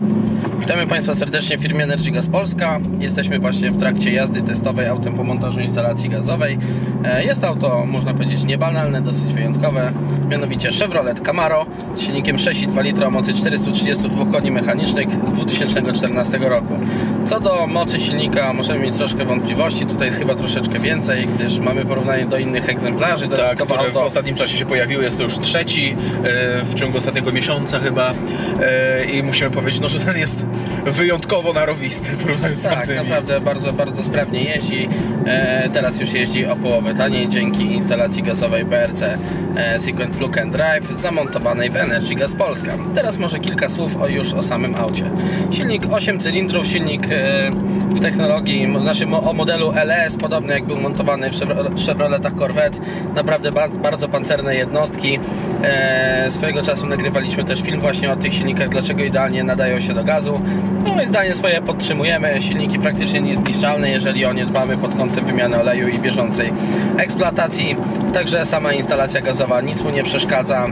Witamy Państwa serdecznie w firmie Energy Gas Polska. Jesteśmy właśnie w trakcie jazdy testowej autem po montażu instalacji gazowej. Jest auto, można powiedzieć, niebanalne, dosyć wyjątkowe. Mianowicie Chevrolet Camaro z silnikiem 6,2 litra o mocy 432 koni mechanicznych z 2014 roku. Co do mocy silnika możemy mieć troszkę wątpliwości. Tutaj jest chyba troszeczkę więcej, gdyż mamy porównanie do innych egzemplarzy. Tak, które w ostatnim czasie się pojawiły. Jest to już trzeci w ciągu ostatniego miesiąca chyba. I musimy powiedzieć, no, że ten jest wyjątkowo narowisty w porównaniu z tamtymi. Tak, naprawdę bardzo sprawnie jeździ. Teraz już jeździ o połowę taniej dzięki instalacji gazowej BRC Sequent Plug and Drive zamontowanej w Energy Gas Polska. Teraz może kilka słów już o samym aucie. Silnik 8 cylindrów, silnik w technologii, o modelu LS, podobny jak był montowany w Chevroletach Corvette. Naprawdę bardzo pancerne jednostki. Swojego czasu nagrywaliśmy też film właśnie o tych silnikach, dlaczego idealnie nadają się do gazu. No i zdanie swoje podtrzymujemy. Silniki praktycznie niezniszczalne, jeżeli o nie dbamy pod kątem wymiany oleju i bieżącej eksploatacji. Także sama instalacja gazowa nic mu nie przeszkadza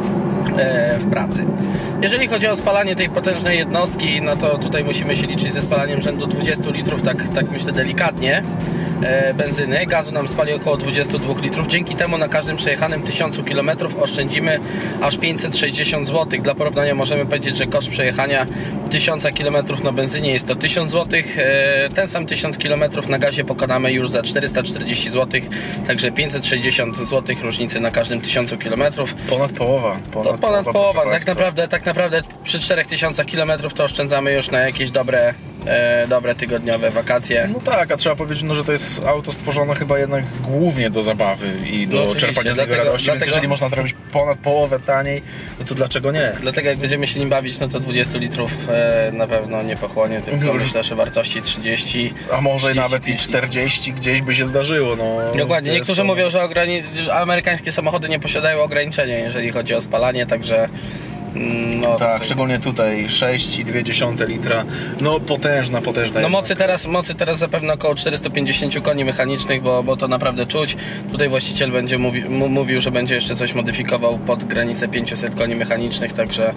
w pracy. Jeżeli chodzi o spalanie tej potężnej jednostki, no to tutaj musimy się liczyć ze spalaniem rzędu 20 litrów, tak myślę delikatnie, benzyny. Gazu nam spali około 22 litrów. Dzięki temu na każdym przejechanym 1000 km oszczędzimy aż 560 zł. Dla porównania możemy powiedzieć, że koszt przejechania 1000 km na benzynie jest to 1000 zł. Ten sam 1000 km na gazie pokonamy już za 440 zł. Także 560 zł różnicy na każdym 1000 km. Ponad połowa. Ponad połowa. Tak naprawdę przy 4000 km to oszczędzamy już na jakieś dobre tygodniowe wakacje. No tak, a trzeba powiedzieć, no, że to jest auto stworzone chyba jednak głównie do zabawy i do czerpania z niego radości, więc jeżeli można to robić ponad połowę taniej, no to dlaczego nie? Dlatego jak będziemy się nim bawić, no to 20 litrów na pewno nie pochłonie, tylko myślę, że wartości 30, a może 30, nawet 50. I 40 gdzieś by się zdarzyło. No, dokładnie, niektórzy mówią, że amerykańskie samochody nie posiadają ograniczenia, jeżeli chodzi o spalanie, także no, tak, tutaj szczególnie tutaj 6,2 litra, no potężna. No mocy teraz zapewne około 450 koni mechanicznych, bo to naprawdę czuć. Tutaj właściciel będzie mówił, że będzie jeszcze coś modyfikował pod granicę 500 koni mechanicznych, także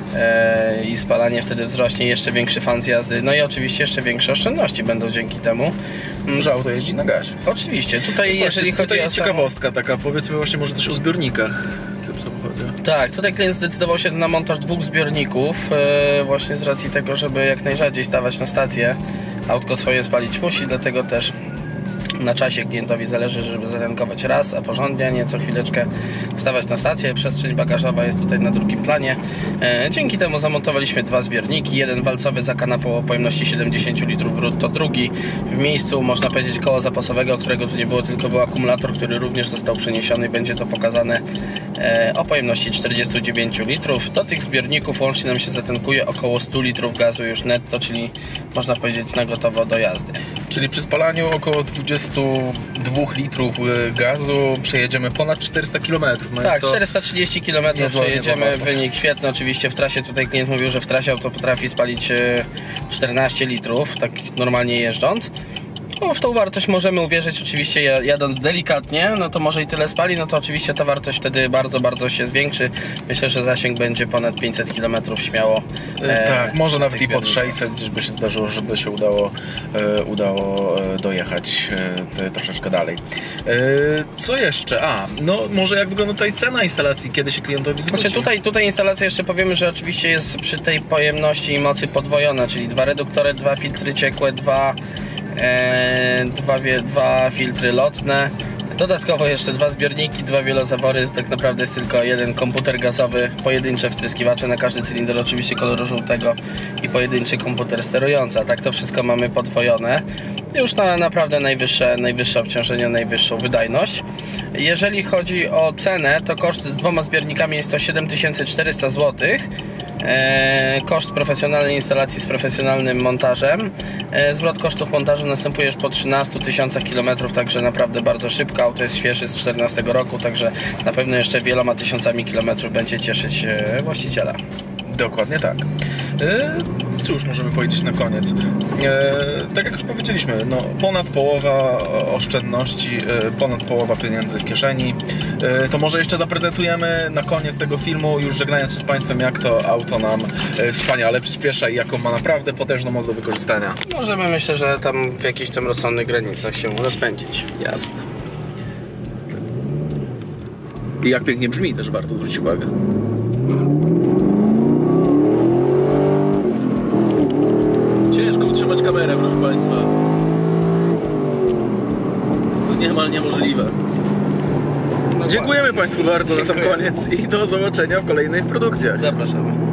i spalanie wtedy wzrośnie, jeszcze większy fan z jazdy, no i oczywiście jeszcze większe oszczędności będą dzięki temu, że auto jeździ na gazie. Oczywiście, tutaj jeżeli chodzi o ciekawostka taka, powiedzmy właśnie może też o zbiornikach w tym samochodzie. Tak, tutaj klient zdecydował się na montaż 2 zbiorników, właśnie z racji tego, żeby jak najrzadziej stawać na stację. Autko swoje spalić musi, dlatego też na czasie klientowi zależy, żeby zatankować raz, a porządnie, a nie co chwileczkę wstawać na stację. Przestrzeń bagażowa jest tutaj na drugim planie. Dzięki temu zamontowaliśmy 2 zbiorniki. Jeden walcowy za kanapą o pojemności 70 litrów brutto, drugi w miejscu, można powiedzieć, koła zapasowego, którego tu nie było, tylko był akumulator, który również został przeniesiony. Będzie to pokazane o pojemności 49 litrów. Do tych zbiorników łącznie nam się zatankuje około 100 litrów gazu już netto, czyli można powiedzieć na gotowo do jazdy. Czyli przy spalaniu około 22 litrów gazu przejedziemy ponad 400 km. No tak, 430 km przejedziemy, wynik świetny. Oczywiście w trasie, tutaj klient mówił, że w trasie auto potrafi spalić 14 litrów, tak normalnie jeżdżąc. No, w tą wartość możemy uwierzyć, oczywiście jadąc delikatnie, no to może i tyle spali, no to oczywiście ta wartość wtedy bardzo się zwiększy. Myślę, że zasięg będzie ponad 500 km śmiało. Tak, może nawet i pod 600, gdzieś by się zdarzyło, żeby się udało dojechać troszeczkę dalej. Co jeszcze? No może jak wygląda tutaj cena instalacji, kiedy się klientowi zwróci? Tutaj instalacja jeszcze powiemy, że oczywiście jest przy tej pojemności i mocy podwojona, czyli 2 reduktory, 2 filtry ciekłe, 2 filtry lotne, dodatkowo jeszcze 2 zbiorniki, 2 wielozawory. Tak naprawdę jest tylko jeden komputer gazowy, pojedyncze wtryskiwacze na każdy cylinder, oczywiście koloru żółtego, i pojedynczy komputer sterujący. A tak to wszystko mamy podwojone już na naprawdę najwyższe obciążenie, najwyższą wydajność. Jeżeli chodzi o cenę, to koszt z 2 zbiornikami jest to 7400 zł. Koszt profesjonalnej instalacji z profesjonalnym montażem. Zwrot kosztów montażu następuje już po 13 000 km, także naprawdę bardzo szybko. Auto jest świeże z 2014 roku, także na pewno jeszcze wieloma tysiącami kilometrów będzie cieszyć właściciela. Dokładnie tak. Cóż możemy powiedzieć na koniec? Tak jak już powiedzieliśmy, no, ponad połowa oszczędności, ponad połowa pieniędzy w kieszeni. To może jeszcze zaprezentujemy na koniec tego filmu, już żegnając się z Państwem, jak to auto nam wspaniale przyspiesza i jaką ma naprawdę potężną moc do wykorzystania. Możemy, myślę, że tam w jakichś tam rozsądnych granicach się rozpędzić. Jasne. I jak pięknie brzmi, też warto zwrócić uwagę. Ciężko utrzymać kamerę, proszę Państwa. Jest to niemal niemożliwe. Dziękujemy Państwu bardzo na sam koniec i do zobaczenia w kolejnych produkcjach. Zapraszamy.